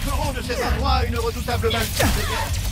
ferons de cet endroit une redoutable bastille de guerre.